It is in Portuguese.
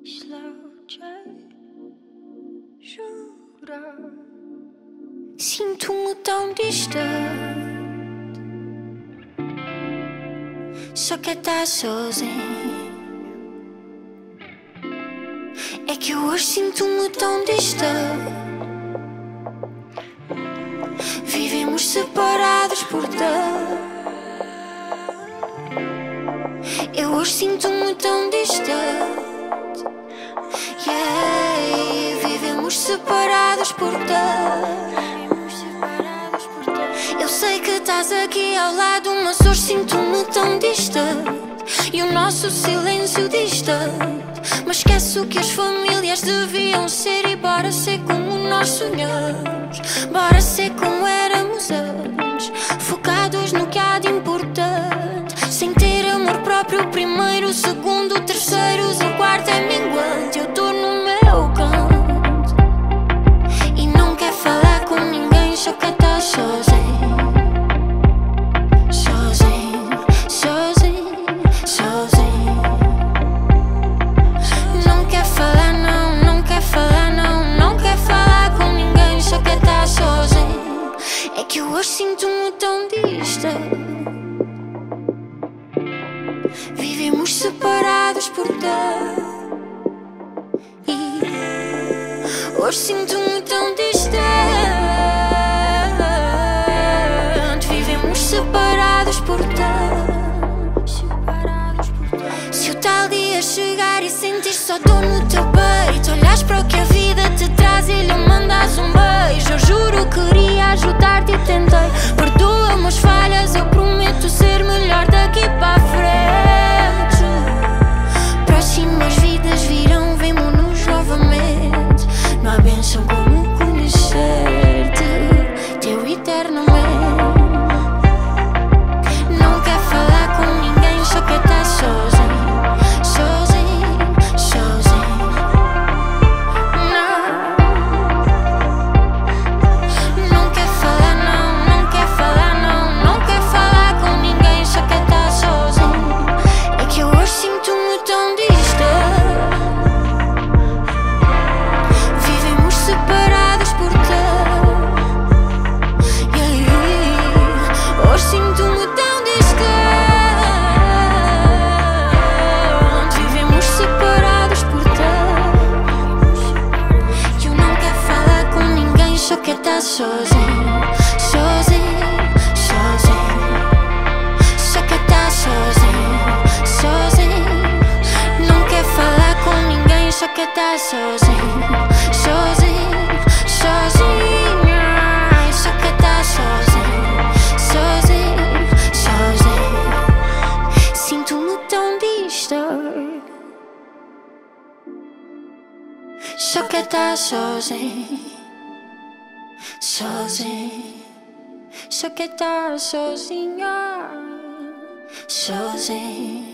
Slow J, jura. Sinto-me tão distante, só quer estar sozinho. É que eu hoje sinto-me tão distante. Vivemos separados por tanto. Eu hoje sinto-me tão distante. Yeah, vivemos separados por tanto. Eu sei que estás aqui ao lado, mas hoje sinto-me tão distante. E o nosso silêncio distante. Mas esqueço que as famílias deviam ser. E bora ser como nós sonhamos. Bora ser como éramos antes, focados no que há de importante. Sem ter amor próprio, primeiro, segundo, terceiro, o quarto é minguante. Eu tô no meu canto e não quer falar com ninguém, só quer estar sozinho. Sozinho, sozinho, sozinho. Não quer falar não, não quer falar não. Não quer falar com ninguém, só quer estar sozinho. É que eu hoje sinto-me tão distante. Vivemos separados por tanto. E hoje sinto-me tão distante. Vivemos separados por tanto. Se o tal dia chegar e sentir só dor no teu peito, olhas para o que a vida te traz e lhe mandas um beijo. Eu juro que queria ajudar-te e tentei. Perdoa-me as falhas, eu prometo ser melhor daqui para a frente. Próximas vidas virão, vemo-nos novamente. Não há bênção como conhecer-te, teu eternamente. Não quer falar com ninguém, só quer estar sozinho. Sozinho, sozinho. Não quer falar não, não quer falar não. Não quer falar com ninguém, só quer estar sozinho. É que eu hoje sinto-me tão distante. Vivemos separados por tanto. Yeah. Hoje sinto-me tão distante. Vivemos separados por tanto. E eu não quero falar com ninguém, só quero estar sozinho. Sozinho, sozinho. Só quero estar sozinho, sozinho. Não quero falar com ninguém, só quero estar sozinho. Sozinho, sozinho. Só quero estar sozinho, sozinho, sozinho. Sinto-me tão distante. Só quero estar sozinho, sozinho. Só quero estar sozinha, sozinho.